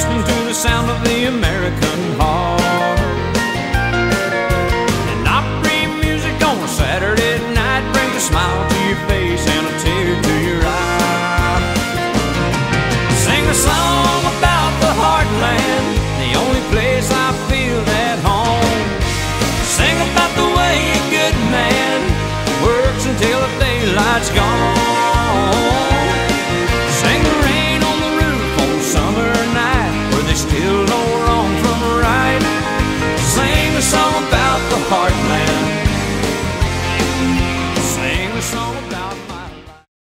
listening to the sound of the American heart. And opry music on a Saturday night brings a smile to your face.